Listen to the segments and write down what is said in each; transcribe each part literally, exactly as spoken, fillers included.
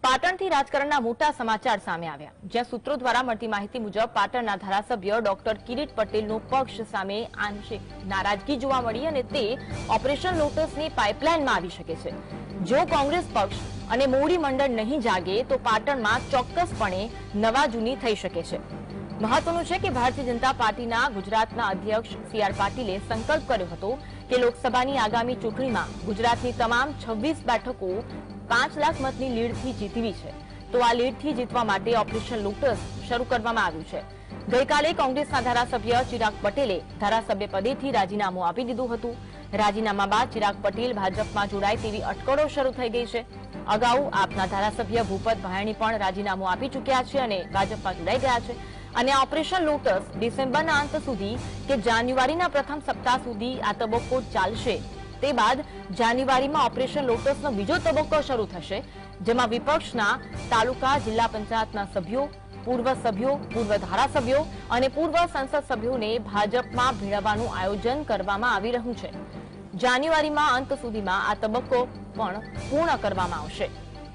પાટણથી રાજકારણના મોટા સમાચાર સામે આવ્યા, જ્યાં સૂત્રો દ્વારા મળતી માહિતી મુજબ પાટણના ધારાસભ્ય ડોક્ટર કિરીટ પટેલનો પક્ષ સામે આંશિક નારાજગી જોવા મળી અને તે ઓપરેશન લોટસની પાઇપલાઇનમાં આવી શકે છે. જો કોંગ્રેસ પક્ષ અને મોવડી મંડળ નહીં જાગે તો પાટણમાં ચોક્કસપણે નવા જૂની થઈ શકે છે. મહત્વનું છે કે ભારતીય જનતા પાર્ટીના ગુજરાતના અધ્યક્ષ સી આર પાટીલે સંકલ્પ કર્યો હતો કે લોકસભાની આગામી ચૂંટણીમાં ગુજરાતની તમામ છવ્વીસ બેઠકો પાંચ લાખ મતની લીડથી જીતવી છે. તો આ લીડથી જીતવા માટે ઓપરેશન લોટસ શરૂ કરવામાં આવ્યું છે. ગઈકાલે કોંગ્રેસના ધારાસભ્ય ચિરાગ પટેલે ધારાસભ્ય પદેથી રાજીનામું આપી દીધું હતું. રાજીનામા બાદ ચિરાગ પટેલ ભાજપમાં જોડાય તેવી અટકળો શરૂ થઈ ગઈ છે. અગાઉ આપના ધારાસભ્ય ભૂપત ભાયણી પણ રાજીનામું આપી ચૂક્યા છે અને ભાજપમાં જોડાઈ ગયા છે. અને ઓપરેશન લોટસ ડિસેમ્બરના અંત સુધી કે જાન્યુઆરીના પ્રથમ સપ્તાહ સુધી આ તબક્કો ચાલશે. તે બાદ જાન્યુઆરીમાં ઓપરેશન લોટસનો બીજો તબક્કો શરૂ થશે, જેમાં વિપક્ષના તાલુકા જિલ્લા પંચાયતના સભ્યો, પૂર્વ સભ્યો, પૂર્વ ધારાસભ્યો અને પૂર્વ સંસદ સભ્યોને ભાજપમાં ભેળવવાનું આયોજન કરવામાં આવી રહ્યું છે. જાન્યુઆરીમાં અંત સુધીમાં આ તબક્કો પણ પૂર્ણ કરવામાં આવશે.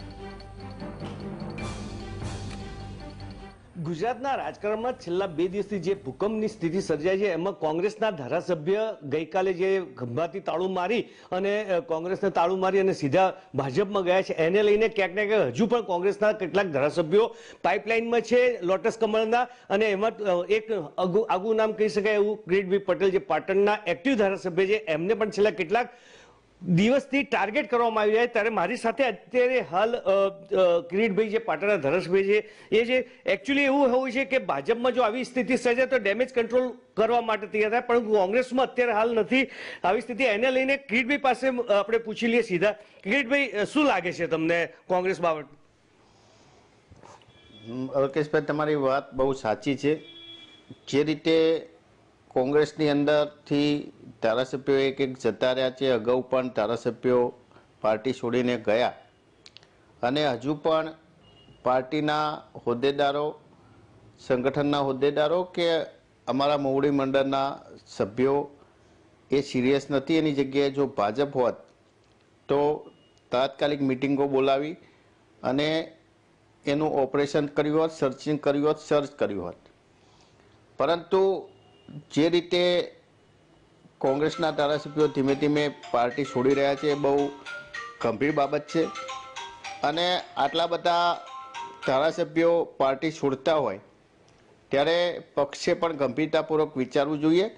ગુજરાતના રાજકારણમાં છેલ્લા બે દિવસથી જે ભૂકંપની સ્થિતિ સર્જાઈ છે એમાં કોંગ્રેસના ધારાસભ્ય ગઈકાલે જે ખંભાતી તાળું મારી અને કોંગ્રેસને તાળું મારી અને સીધા ભાજપમાં ગયા છે, એને લઈને ક્યાંક ને ક્યાંક હજુ પણ કોંગ્રેસના કેટલાક ધારાસભ્યો પાઇપલાઇનમાં છે લોટસ કમળના. અને એમાં એક આગું નામ કહી શકાય એવું કિરીટભાઈ પટેલ જે પાટણના એક્ટિવ ધારાસભ્ય છે, એમને પણ છેલ્લા કેટલાક દિવસથી ટાર્ગેટ કરવામાં આવી રહ્યા. ત્યારે મારી સાથે અત્યારે હાલ કિરીટભાઈ જે પાટણના ધારાસભ્ય છે એ જે એકચ્યુઅલી એવું હોય છે કે ભાજપમાં જો આવી સ્થિતિ સર્જાય તો ડેમેજ કંટ્રોલ કરવા માટે તૈયાર થાય, પરંતુ કોંગ્રેસમાં અત્યારે હાલ નથી આવી સ્થિતિ. એને લઈને કિરીટભાઈ પાસે આપણે પૂછી લઈએ સીધા. કિરીટભાઈ, શું લાગે છે તમને કોંગ્રેસ બાબત? અલ્કેશભાઈ, તમારી વાત બહુ સાચી છે. જે રીતે કોંગ્રેસની અંદરથી ધારાસભ્યો એક એક જતા રહ્યા છે, અગાઉ પણ ધારાસભ્યો પાર્ટી છોડીને ગયા અને હજુ પણ પાર્ટીના હોદ્દેદારો, સંગઠનના હોદ્દેદારો કે અમારા મોવડી મંડળના સભ્યો એ સિરિયસ નથી. એની જગ્યાએ જો ભાજપ હોત તો તાત્કાલિક મિટિંગો બોલાવી અને એનું ઓપરેશન કર્યું હોત, સર્ચિંગ કર્યું હોત, સર્ચ કર્યું હોત. પરંતુ જે રીતે કોંગ્રેસના ધારાસભ્યો ધીમે ધીમે પાર્ટી છોડી રહ્યા છે એ બહુ ગંભીર બાબત છે. અને આટલા બધા ધારાસભ્યો પાર્ટી છોડતા હોય ત્યારે પક્ષે પણ ગંભીરતાપૂર્વક વિચારવું જોઈએ.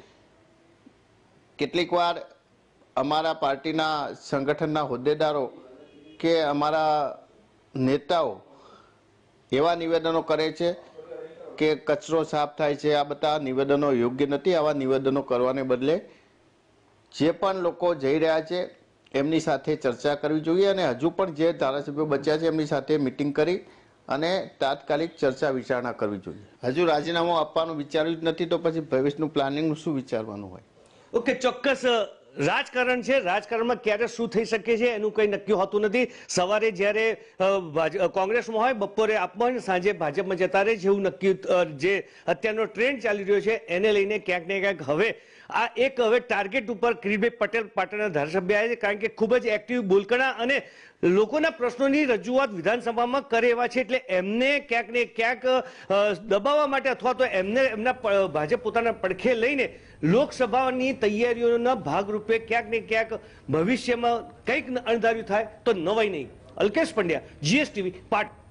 કેટલીક વાર અમારા પાર્ટીના સંગઠનના હોદ્દેદારો કે અમારા નેતાઓ એવા નિવેદનો કરે છે કે કચરો સાફ થાય છે. આ બધા નિવેદનો યોગ્ય નથી. આવા નિવેદનો કરવાને બદલે જે પણ લોકો જઈ રહ્યા છે એમની સાથે ચર્ચા કરવી જોઈએ અને હજુ પણ જે ધારાસભ્યો બચ્યા છે એમની સાથે મિટિંગ કરી અને તાત્કાલિક ચર્ચા વિચારણા કરવી જોઈએ. હજુ રાજીનામું આપવાનું વિચાર્યું જ નથી તો પછી ભવિષ્યનું પ્લાનિંગ શું વિચારવાનું હોય? ઓકે, ચોક્કસ રાજકારણ છે. રાજકારણમાં ક્યારે શું થઈ શકે છે એનું કંઈ નક્કી હોતું નથી. સવારે જ્યારે કોંગ્રેસમાં હોય, બપોરે આપમાં હોય, સાંજે ભાજપમાં જતા રહે જેવું નક્કી જે અત્યારનો ટ્રેન્ડ ચાલી રહ્યો છે એને લઈને ક્યાંક ને ક્યાંક હવે આ એક હવે ટાર્ગેટ ઉપર કિરીટભાઈ પટેલ પાટણના ધારાસભ્ય આવ્યા છે, કારણ કે ખૂબ જ એક્ટિવ, બોલકણા અને લોકોના પ્રશ્નોની રજૂઆત વિધાનસભામાં કરે એવા છે. એટલે એમને ક્યાંક ને ક્યાંક દબાવવા માટે અથવા તો એમને એમના ભાજપ પોતાના પડખે લઈને લોકસભાની તૈયારીઓના ભાગરૂપે ક્યાંક ને ક્યાંક ભવિષ્યમાં કંઈક અણધાર્યું થાય તો નવાઈ નહીં. અલ્કેશ પંડ્યા, જીએસટીવી, પાટણ.